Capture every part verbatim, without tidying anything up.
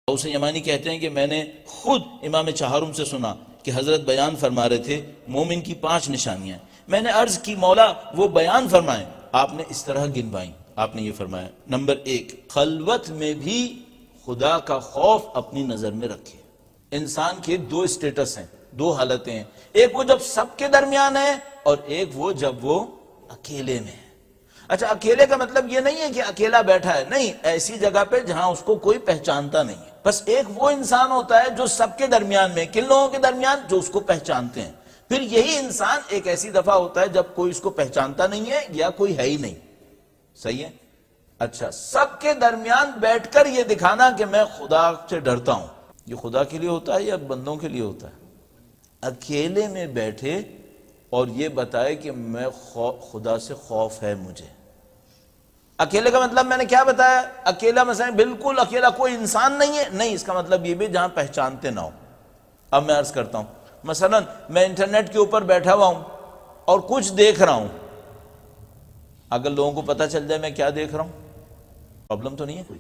طاؤس یمانی کہتے ہیں کہ میں نے خود امام چہارم سے سنا کہ حضرت بیان فرما رہے تھے مومن کی پانچ نشانیاں. میں نے عرض کی مولا وہ بیان فرمائیں. آپ نے اس طرح گنوائیں. آپ نے یہ فرمایا نمبر ایک، خلوت میں بھی خدا کا خوف اپنی نظر میں رکھے. انسان کے دو اسٹیٹس ہیں، دو حالتیں ہیں، ایک وہ جب سب کے درمیان ہے اور ایک وہ جب وہ اکیلے میں ہے. اچھا، اکیلے کا مطلب یہ نہیں ہے کہ اکیلا بیٹھا ہے، نہیں، ایسی جگہ پہ جہاں اس کو کوئی پہچانتا نہیں ہے. بس ایک وہ انسان ہوتا ہے جو سب کے درمیان میں، کن لوگوں کے درمیان؟ جو اس کو پہچانتے ہیں. پھر یہی انسان ایک ایسی دفعہ ہوتا ہے جب کوئی اس کو پہچانتا نہیں ہے یا کوئی ہے ہی نہیں. صحیح ہے؟ اچھا، سب کے درمیان بیٹھ کر یہ دکھانا کہ میں خدا سے ڈرتا ہوں، یہ خدا کے لیے ہوتا ہے یا بندوں کے لیے ہوتا ہے؟ اکیلے میں بیٹھے اور یہ بتائے کہ میں خدا سے خوف ہے مجھے. اکیلے کا مطلب میں نے کیا بتایا؟ اکیلا مثلا بالکل اکیلا کوئی انسان نہیں ہے، نہیں، اس کا مطلب یہ بھی جہاں پہچانتے نہ ہو. اب میں عرض کرتا ہوں، مثلا میں انٹرنیٹ کے اوپر بیٹھا ہوا ہوں اور کچھ دیکھ رہا ہوں. اگر لوگوں کو پتہ چل جائے میں کیا دیکھ رہا ہوں، پرابلم تو نہیں ہے کوئی؟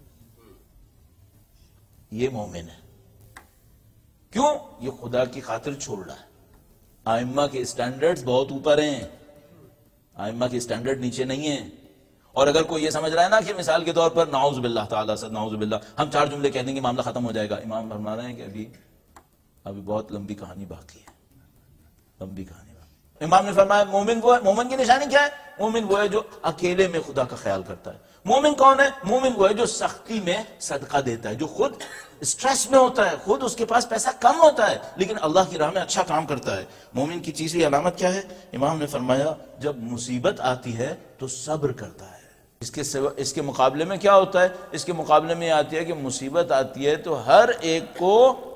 یہ مومن ہے. کیوں؟ یہ خدا کی خاطر چھوڑ رہا ہے. ائمہ کے سٹینڈرڈز بہت اوپر ہیں، ائمہ کے سٹینڈرڈ نیچے نہیں ہیں. اور اگر کوئی یہ سمجھ رہا ہے نا کہ مثال کے طور پر نعوذ باللہ تعالیٰ سے، نعوذ باللہ ہم چار جملے کہہ دیں گے معاملہ ختم ہو جائے گا، امام فرما رہے ہیں کہ ابھی ابھی بہت لمبی کہانی باقی ہے، لمبی کہانی باقی. امام نے فرمایا مومن وہ ہے. مومن کی نشانی کیا ہے؟ مومن وہ ہے جو اکیلے میں خدا کا خیال کرتا ہے. مومن کون ہے؟ مومن وہ ہے جو سختی میں صدقہ دیتا ہے، جو خود اسٹریس میں ہوتا ہے، خود اس کے پاس پیسہ کم ہوتا ہے لیکن اللہ کی راہ میں اچھا کام کرتا ہے. مومن کی تیسری علامت کیا ہے؟ امام نے فرمایا جب مصیبت آتی ہے تو صبر کرتا ہے. اس کے سوا اس کے مقابلے میں کیا ہوتا ہے؟ اس کے مقابلے میں یہ آتی ہے کہ مصیبت آتی ہے تو ہر ایک کو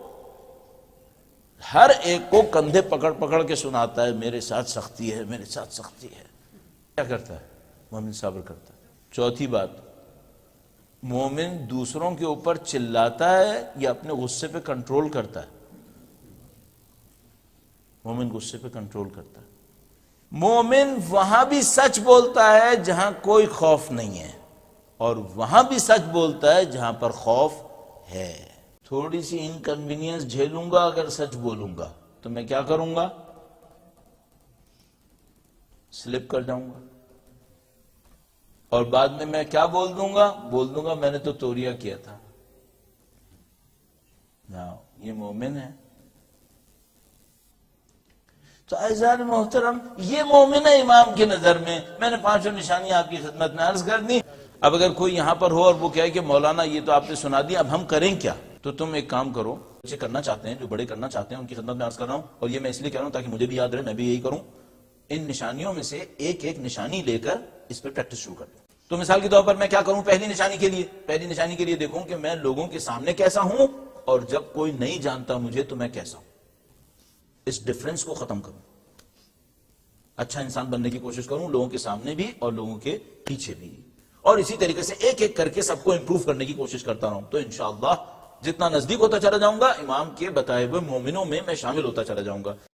ہر ایک کو کندھے پکڑ پکڑ کے سناتا ہے میرے ساتھ سختی ہے، میرے ساتھ سختی ہے. کیا کرتا ہے؟ مومن صبر کرتا ہے. چوتھی بات، مومن دوسروں کے اوپر چلاتا ہے یا اپنے غصے پہ کنٹرول کرتا ہے؟ مومن غصے پہ کنٹرول کرتا ہے. مومن وہاں بھی سچ بولتا ہے جہاں کوئی خوف نہیں ہے اور وہاں بھی سچ بولتا ہے جہاں پر خوف ہے. تھوڑی سی انکنوینئنس جھیلوں گا اگر سچ بولوں گا تو میں کیا کروں گا؟ سلپ کر جاؤں گا. اور بعد میں میں کیا بول دوں گا؟ بول دوں گا میں نے تو توریا کیا تھا. یہ مومن ہے. تو اعزائے محترم، یہ مومن ہے امام کی نظر میں. میں نے پانچوں نشانیاں آپ کی خدمت میں عرض کر دی. اب اگر کوئی یہاں پر ہو اور وہ کہے کہ مولانا یہ تو آپ نے سنا دیا، اب ہم کریں کیا؟ تو تم ایک کام کرو، بچے کرنا چاہتے ہیں، جو بڑے کرنا چاہتے ہیں ان کی خدمت میں عرض کر رہا ہوں، اور یہ میں اس لیے کہہ رہا ہوں تاکہ مجھے بھی یاد رہے، میں بھی یہی کروں. ان نشانیوں میں سے ایک ایک نشانی لے کر اس پہ پریکٹس شروع کر دیں. تو مثال کے طور پر میں کیا کروں؟ پہلی نشانی کے لیے پہلی نشانی کے لیے دیکھوں کہ میں لوگوں کے سامنے کیسا ہوں اور جب کوئی نہیں جانتا مجھے تو میں کیسا ہوں. اس ڈفرنس کو ختم کروں، اچھا انسان بننے کی کوشش کروں، لوگوں کے سامنے بھی اور لوگوں کے پیچھے بھی، اور اسی طریقے سے ایک ایک کر کے سب کو امپروو کرنے کی کوشش کرتا رہوں. تو انشاءاللہ جتنا نزدیک ہوتا چلا جاؤں گا امام کے بتائے ہوئے مومنوں میں میں شامل ہوتا چلا جاؤں گا.